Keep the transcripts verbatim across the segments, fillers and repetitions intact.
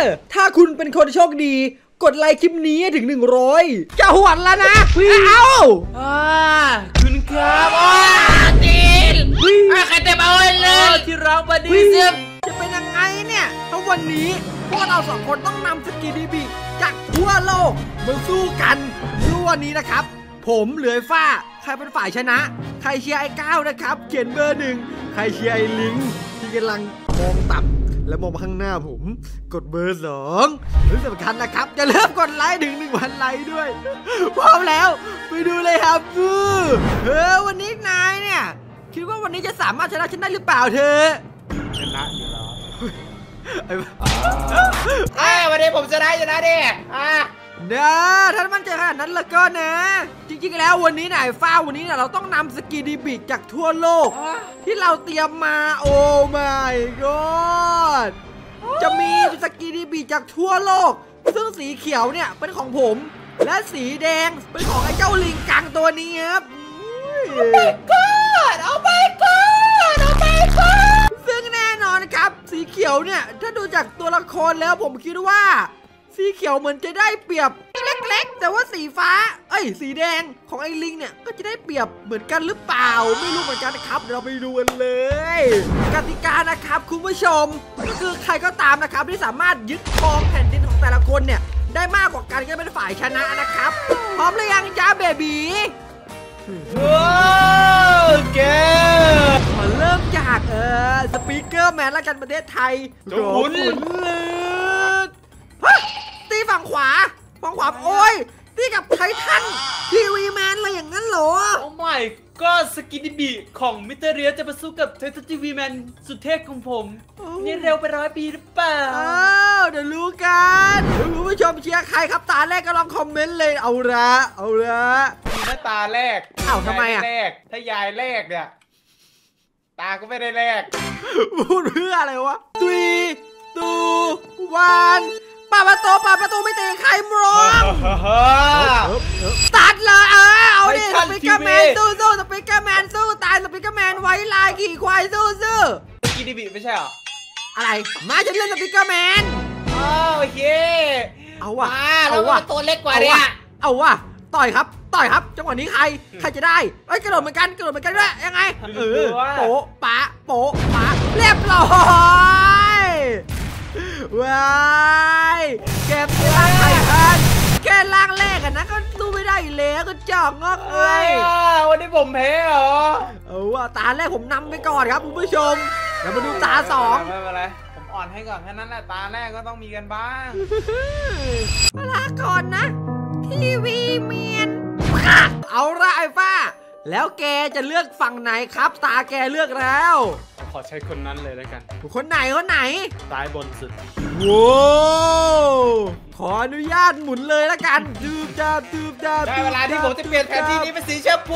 ถ้าคุณเป็นคนโชคดีกดไลค์คลิปนี้ถึงหนึ่งร้อยจะหวนแล้วนะเอาอ่าคุณครับโอ้จีนใครเต็มเอาเลยที่ร้องบอดี้เสียจะเป็นยังไงเนี่ยถ้าวันนี้พวกเราสองคนต้องนำสกีดีบีจากทั่วโลกมาสู้กันรู้วันนี้นะครับผมเหลือฟ้าใครเป็นฝ่ายชนะใครเชียร์ไอ้ก้าวนะครับเขียนเบอร์หนึ่งใครเชียร์ไอ้ลิงที่กำลังมองต่ำและมองมาข้างหน้าผมกดเบอร์สองที่สำคัญนะครับจะเริ่มกดไลค์ถึงหนึ่งพันไลค์ด้วยพร้อมแล้วไปดูเลยครับฟูเออวันนี้นายเนี่ยคิดว่าวันนี้จะสามารถชนะฉันได้หรือเปล่าเธอชนะอยู่แล้วไอ้วันนี้ผมชนะชนะดิอ่ะเด้อท่านมั่นใจขนาดนั้นละก็นะจริงๆแล้ววันนี้นายฟ้าวันนี้เนี่ยเราต้องนำสกีดีบิกจากทั่วโลกที่เราเตรียมมาโอ้ my god จะมีสกีดีบิกจากทั่วโลกซึ่งสีเขียวเนี่ยเป็นของผมและสีแดงเป็นของไอ้เจ้าลิงกังตัวนี้ครับโอ้ my god โอ้ my god โอ้ my god ซึ่งแน่นอนครับสีเขียวเนี่ยถ้าดูจากตัวละครแล้วผมคิดว่าสีเขียวเหมือนจะได้เปรียบเล็กๆแต่ว่าสีฟ้าเอ้ยสีแดงของไอ้ลิงเนี่ยก็จะได้เปรียบเหมือนกันหรือเปล่าไม่รู้เหมือนกันนะครับเราไปดูกันเลยกติกานะครับคุณผู้ชมก็คือใครก็ตามนะครับที่สามารถยึดครองแผ่นดินของแต่ละคนเนี่ยได้มากกว่ากันก็เป็นฝ่ายชนะนะครับพร้อมหรือยังจ้าเบบีว้าวเกมมาเริ่มจากเออสปีกเกอร์แมนละกันประเทศไทยจงหมุนตีฝั่งขวาฝั่งขวาโอ้ยตีกับไททันทีวีแมนอะไรอย่างนั้นเหรอโอ้ไม่ก็สกินดิบีของมิเตอร์เรียจะมาสู้กับไททันทีวีแมนสุดเท่ของผมนี่เร็วไปร้อยปีหรือเปล่าอ้าวเดี๋ยวรู้กันคุณผู้ชมเชียร์ใครครับตาแรกก็ลองคอมเมนต์เลยเอาละเอาละมีหน้าตาแรกอ้าวทำไมอ่ะแรกถ้ายายแรกเนี่ยตาก็ไม่ได้แรกพูดเพื่ออะไรวะตุยตูวันปาประตูปาประตูไม่ตีใครมรองตัดเลยเออเอาดิสปิกเกอร์แมนสู้สู้สปิกเกอร์แมนสู้ตายสปิกเกอร์แมนไว้ลายขี่ควายสู้สู้สกีดิบิไม่ใช่หรออะไรมาจะเล่นสปิกเกอร์แมนโอเคเอาว่ะเอาว่ะตัวเล็กกว่าเนี่ยเอาว่ะต่อยครับต่อยครับจังหวะนี้ใครใครจะได้เอ้ยกระโดดเหมือนกันกระโดดเหมือนกันด้วยยังไงเออโป๊ะปะโป๊ะปะเรียบร้อยว้ายเก็บล่างไททันแค่ล่างแรกอะนะก็สู้ไม่ได้แล้วก็จ่องอกเลยวันนี้ผมแพ้เหรอเออว่าตาแรกผมนำไปก่อนครับคุณผู้ชมแล้วมาดูตาสองไม่เป็นไรผมอ่อนให้ก่อนแค่นั้นแหละตาแรกก็ต้องมีกันบ้างลาก่อนนะทีวีเมียนเอาละไอ้ฟ้าแล้วแกจะเลือกฝั่งไหนครับตาแกเลือกแล้วขอใช้คนนั้นเลยแล้วกันคนไหนคนไหนซ้ายบนสุดว้าวขออนุญาตหมุนเลยแล้วกันดูจ้าดูจ้าได้เวลาที่ผมจะเปลี่ยนแผนที่นี้เป็นสีชมพู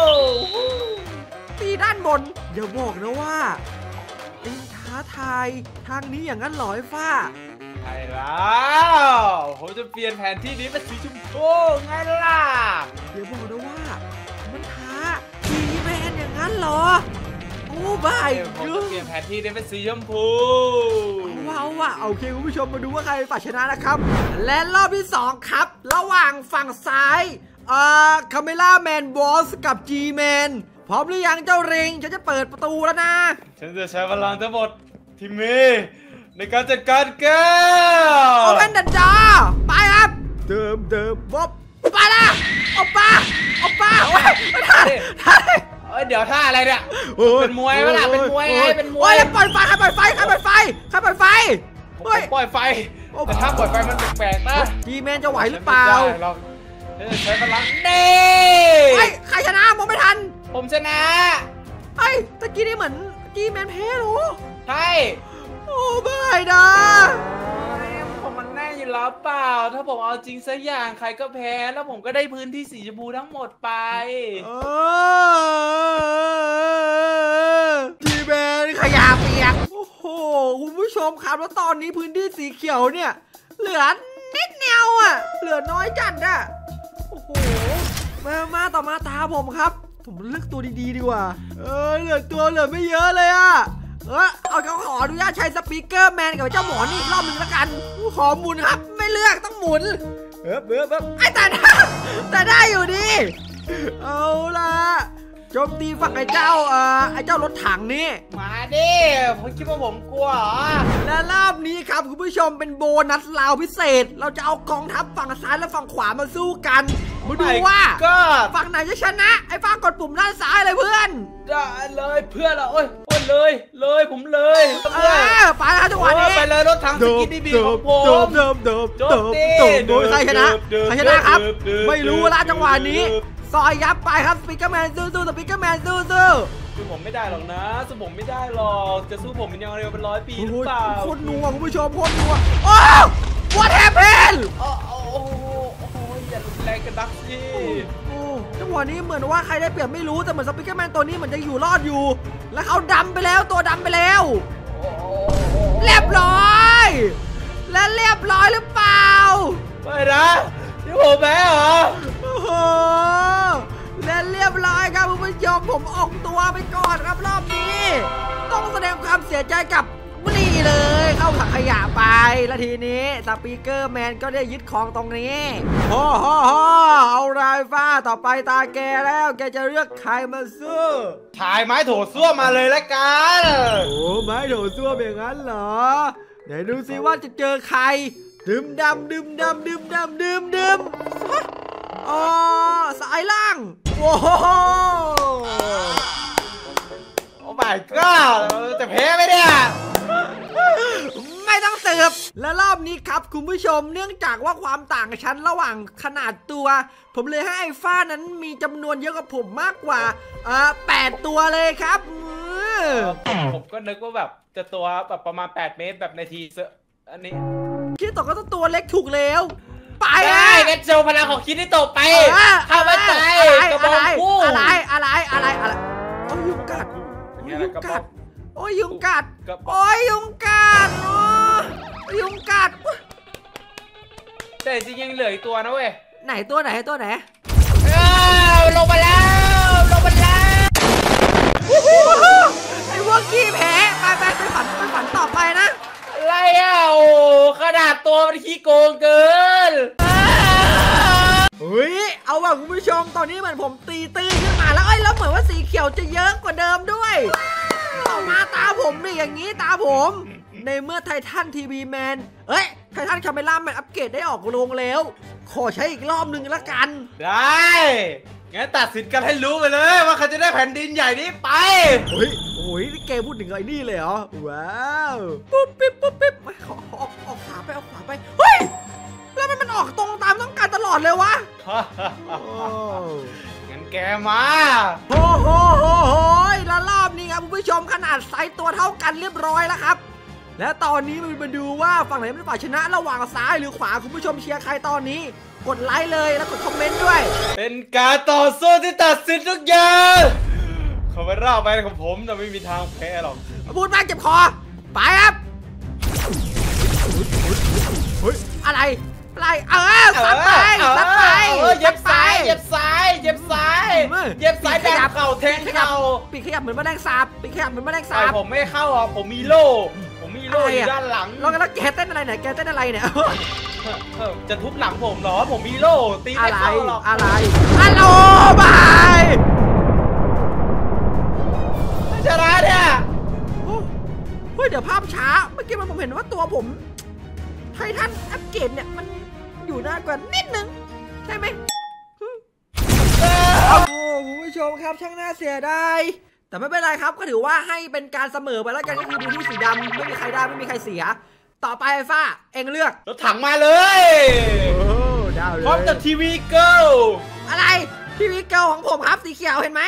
ตีด้านบนอย่าบอกนะว่าเอ็งท้าทายทางนี้อย่างนั้นหรอไอ้ฟ้าใช่แล้วผมจะเปลี่ยนแผนที่นี้เป็นสีชมพูไงล่ะอย่าบอกนะว่ามันท้าทีแมนอย่างนั้นเหรอโอ้บายผมจะเปลี่ยนแผนที่นี้เป็นสีชมพูว้าวว้าวโอเคคุณผู้ชมมาดูว่าใครฝ่ายชนะนะครับและรอบที่สองครับระหว่างฝั่งซ้ายเอ่อคาเมล่าแมนบอสกับจีแมนพร้อมหรือยังเจ้าเริงฉันจะเปิดประตูแล้วนะฉันจะใช้พลังทั้งหมดที่มีในการจัดการแกเอาเป็นดันดาไปครับเดิมเดิมบ๊อบไปละเอาปะเอาปะไม่ทันทันเดี๋ยวท่าอะไรเนี่ยเป็นมวยเวลาเป็นมวยไงเป็นมวยปล่อยไฟใครปล่อยไฟใครปล่อยไฟใครปล่อยไฟปล่อยไฟแต่ถ้าปล่อยไฟมันแปลกๆนะจีแมนจะไหวหรือเปล่าใช้พลังเน่ใครชนะมองไม่ทันผมชนะไอ้ตะกี้นี่เหมือนจีแมนแพ้หรอใช่โอ้บายนะผมมันแน่อยู่แล้วเปล่าถ้าผมเอาจริงสักอย่างใครก็แพ้แล้วผมก็ได้พื้นที่สีชมพูทั้งหมดไปจีแมนขยะเปียกโอ้โหคุณผู้ชมครับแล้วตอนนี้พื้นที่สีเขียวเนี่ยเหลือนิดเดียวอ่ะเหลือน้อยจัดอ่ะโอ้โหมามาต่อมาตาผมครับผมเลือกตัวดีๆดีกว่าเออเหลือตัวเหลือไม่เยอะเลยอ่ะเออเอาเขาขออนุญาตใช้สปีกเกอร์แมนกับเจ้าหมอนี่อีกรอบหนึ่งแล้วกันขอหมุนครับไม่เลือกต้องหมุนเออเออเออไอ้แต่ได้แต่ได้อยู่ดิเอาล่ะโจมตีฝั่งไอ้เจ้าเอ่อไอ้เจ้ารถถังนี่มาดิผมคิดว่าผมกลัวเหรอและรอบนี้ครับคุณผู้ชมเป็นโบนัสลาวพิเศษเราจะเอากองทัพฝั่งซ้ายและฝั่งขวามาสู้กันมาดูว่าฝั่งไหนจะชนะไอ้ฝั่งกดปุ่มด้านซ้ายเลยเพื่อนได้เลยเพื่อนเราโอ้ยโอ้ยเลยเลยผมเลยเออไปแล้วจังหวะนี้ไปเลยรถถังสกินดีบีของผมเดิมเดิมเดิมเดิมเดิมโดยใครชนะใครชนะครับไม่รู้ละจังหวะนี้ซอยยับไปครับสปิกเกอร์แมนสู้ๆสปิกเกอร์แมนสู้ๆสู้ผมไม่ได้หรอกนะสู้ผมไม่ได้หรอกจะสู้ผมเป็นยังเร็วเป็นร้อยปีหรือเปล่าโคตรนัวคุณผู้ชมโคตรนัวโอ้ what happened โอ้โหโอ้โหอย่ารุนแรงกันนักสิจังหวะนี้เหมือนว่าใครได้เปรียบไม่รู้แต่เหมือนสปิกเกอร์แมนตัวนี้เหมือนจะอยู่รอดอยู่แล้วเขาดำไปแล้วตัวดำไปแล้วเรียบร้อยและเรียบร้อยหรือเปล่าไม่นะที่ผมแพ้เหรอโอ้โหและเรียบร้อยครับคุณผู้ชมผมออกตัวไปก่อนครับรอบนี้ต้องแสดงความเสียใจกับนี่เลยเข้าถังขยะไปแล้วทีนี้สปีกเกอร์แมนก็ได้ยึดของตรงนี้โอ้โหเอาไรฟ้าต่อไปตาแกแล้วแกจะเลือกใครมาสู้ถ่ายไม้โถส้วมมาเลยละกันโอ้ไม้โถส้วมอย่างนั้นเหรอไหนดูซิว่าจะเจอใครดื่มดำดื่มดำดื่มดำดื่มดื่มอ๋อสายล่างโอ้โหโอ้ my god จะแพ้ไหมเนี่ยไม่ต้องเสิร์ฟและรอบนี้ครับคุณผู้ชมเนื่องจากว่าความต่างชั้นระหว่างขนาดตัวผมเลยให้ไอ้ฟ้านั้นมีจำนวนเยอะกว่าผมมากกว่าอ่าแปดตัวเลยครับผมก็นึกว่าแบบจะตัวแบบประมาณแปดเมตรแบบในทีเซอร์อันนี้คิดต่อก็ต้องตัวเล็กถูกแล้วไปได้งั้นโชว์พลังของคิดที่ตกไปเข้ามาใจกระบอกคู่อะไรอะไรอะไรอะไรโอ้ยยุงกัดยุงกัดโอ้ยยุงกัดโอ้ยยุงกัดโอ้ยยุงกัดแต่จริงยังเหลืออีกตัวนะเว้ยไหนตัวไหนตัวไหนลงมาแล้วลงมาแล้วไอ้พวกขี้แพ้ไปไปไปฝันไปฝันต่อไปนะอะไรอ่ะโอ้ขนาดตัวมันขี้โกงเกินเฮ้ยเอาว่ะคุณผู้ชมตอนนี้เหมือนผมตีตื้นขึ้นมาแล้วเอ้ยแล้วเหมือนว่าสีเขียวจะเยอะกว่าเดิมด้วยต่อมาตาผมนี่อย่างนี้ตาผมในเมื่อไททันทีวีแมนเอ้ยไททันคาเมล่าแมนอัปเกรดได้ออกโรงแล้วขอใช้อีกรอบหนึ่งละกันได้งั้นตัดสินกันให้รู้ไปเลยว่าใครจะได้แผ่นดินใหญ่นี้ไปเฮ้ยโอ้ยนี่เกมพูดถึงไอ้นี่เลยเหรอว้าวปุ๊บปิ๊บปุ๊บปิ๊บออกออกออกขวาไปออกขวาไปเฮ้ยแล้วมันมันออกตรงตามต้องการตลอดเลยวะงั้นแกมาโอ้โหโหโหแล้วรอบนี้ครับคุณผู้ชมขนาดไซส์ตัวเท่ากันเรียบร้อยแล้วครับและตอนนี้มาดูว่าฝั่งไหนเป็นฝ่ายชนะระหว่างซ้ายหรือขวาคุณผู้ชมเชียร์ใครตอนนี้กดไลค์เลยแล้วกดคอมเมนต์ด้วยเป็นการต่อสู้ที่ตัดสินทุกอย่างเขาไปร่าไปของผมแต่ไม่มีทางแพ้หรอกพูดมากเจ็บคอไปครับอะไรอะไรเออซัดไปซัดไปเย็บซ้ายเย็บซ้ายเย็บซ้ายเย็บซ้ายขยับเข่าแทงเข่าปีกขยับเหมือนแมลงสาบปีกขยับเหมือนแมลงสาบผมไม่เข้าอ่ะผมมีโล่ผมมีโล่อยู่ด้านหลังแล้วแล้วแกเต้นอะไรเนี่ยแกเต้นอะไรเนี่ยจะทุบหลังผมเหรอผมมีโล่ตีไม่เข้าหรอกอะไรฮัลโหลบายชนะเนี่ยเฮ้ยเดี๋ยวภาพช้าเมื่อกี้มันผมเห็นว่าตัวผมไททันอัปเกรดเนี่ยมันอยู่นานกว่านิดนึงใช่ไหมโอ้คุณผู้ชมครับช่างน่าเสียดายแต่ไม่เป็นไรครับก็ถือว่าให้เป็นการเสมอไปแล้วกันก็คือดูที่สีดำไม่มีใครได้ไม่มีใครเสียต่อไปไอ้ฟ้าเอ็งเลือกรถถังมาเลยโอ้ดาวเลยพร้อมกับทีวีเกิลอะไรทีวีเกิลของผมครับสีเขียวเห็นไหม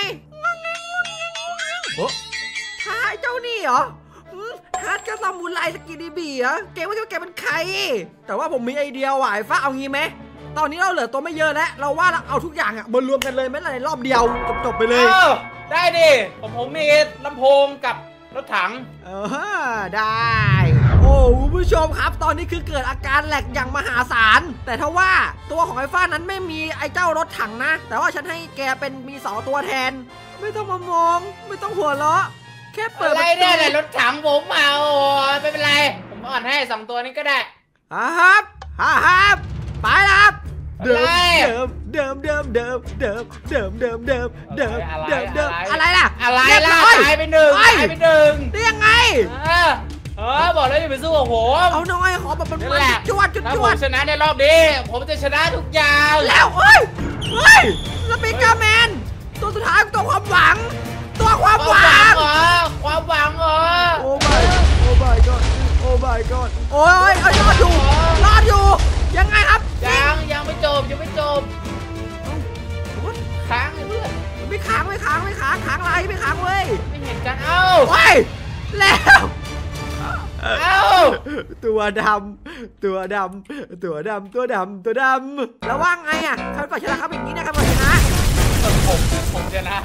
ท้าเจ้านี่เหรอฮัทก็ซามูไรสกินดีบีเหรอเกมว่าจะแกเป็นใครแต่ว่าผมมีไอเดียว่ะไอ้ฟ้าเอางี้ไหมตอนนี้เราเหลือตัวไม่เยอะแล้วเราว่าเราเอาทุกอย่างอะมารวมกันเลยไม่ในรอบเดียวจบๆไปเลยได้ดิผมผมมีลำโพงกับรถถังเออได้โอ้คุณผู้ชมครับตอนนี้คือเกิดอาการแหลกอย่างมหาศาลแต่ถ้าว่าตัวของไอ้ฟ้านั้นไม่มีไอ้เจ้ารถถังนะแต่ว่าฉันให้แกเป็นมีสองตัวแทนไม่ต้องมามองไม่ต้องหัวเราะแค่เปิดอะไรประตูเนี่ยแหละรถถังผมมาโอ้ไม่เป็นไรผมอ่อนให้สองตัวนี้ก็ได้อ่าครับอ่าครับไปแล้วครับเดิมอะไรเดิมเดิมเดิมเดิมเดิมเดิมเดิมเดิมอะไรเดิมเดิมอะไรอะไรล่ะอะไรเรียบล่ะร้อยตายไปหนึ่งเฮ้ยตายไปหนึ่งได้ยังไงเออเออบอกแล้วอย่าไปสู้กับผมเอาหน่อยขอแบบมันนั่มันนแหละจวดจุดถ้าจผวมดชนะในรอบนี้ ผมจะชนะทุกอย่างแล้วเฮ้ยเฮ้ยสปีกเกอร์แมนตัวสุดท้ายตัวความหวัง ตัวความความหหวัวังงเหรอความหวังเหรอโอ้ my โอ้ my god โอ้ my god โอ้ยเอารอดอยู่รอดอยู่ยังไงครับยังยังไม่จบยังไม่จบโอ้ยค้างเลยเพื่อนไม่ค้างไม่ค้างไม่ค้างค้างอะไรไม่ค้างเว้ยไม่เห็นกันเอ้าเฮ้ยแล้วเอ้าตัวดำตัวดำตัวดำตัวดำตัวดำแล้วว่าไงอ่ะใครก่อนชนะครับอย่างนี้นะใครก่อนชนะผมผมชนะ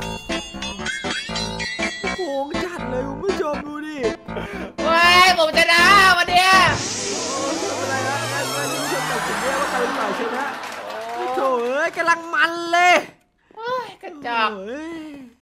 โค้งจัดเลยคุณผู้ชมดูดิเฮ้ยผมชนะวันเนี้ยอะไรนะใครคุณผู้ชมตัดสินได้ว่าใครเป็นฝ่ายชนะโถ่เอ้ยกำลังมันเลยโอ้ยกระจอกโอ้ย